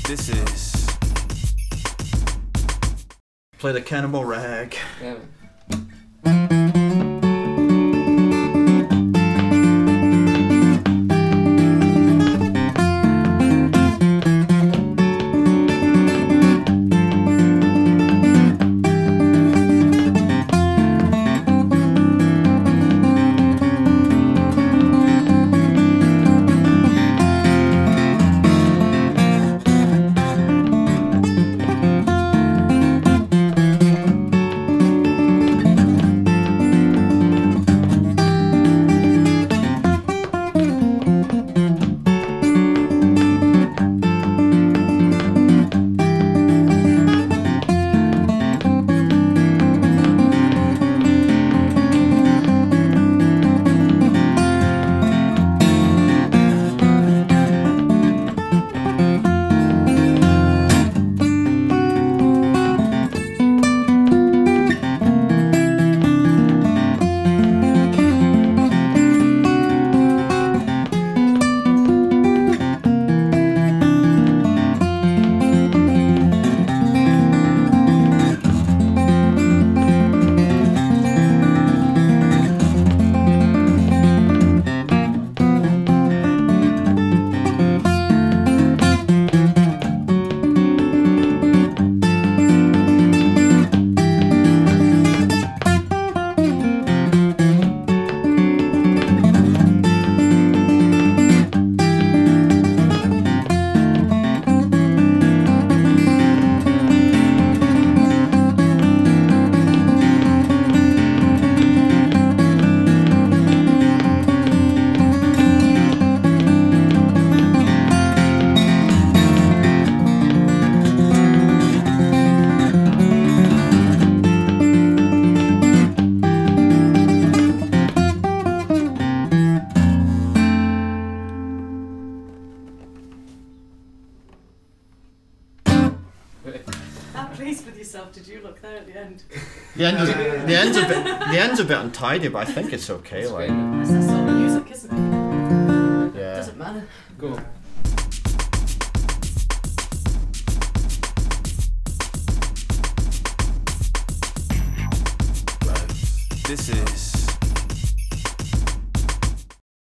This is play the Cannibal Rag. Yeah. How pleased with yourself did you look there at the end? The end's a bit untidy, but I think it's okay. It's Like, great. That's that sort of music, isn't it? yeah. Doesn't matter. Go on. This is